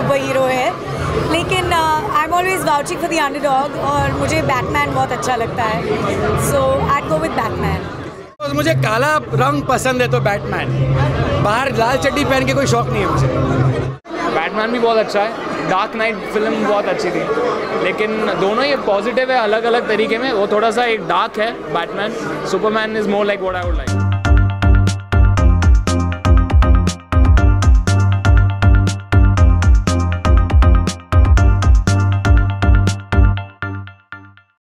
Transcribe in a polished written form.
Super hero है, लेकिन I am always vouching for the underdog और मुझे बैटमैन बहुत अच्छा लगता है, सो आई गो विद बैटमैन। मुझे काला रंग पसंद है तो बैटमैन, बाहर लाल चड्डी पहन के कोई शौक नहीं है मुझे। बैटमैन भी बहुत अच्छा है, डार्क नाइट फिल्म बहुत अच्छी थी, लेकिन दोनों ही पॉजिटिव है अलग अलग तरीके में। वो थोड़ा सा एक डार्क है Batman, Superman is more like what I would like.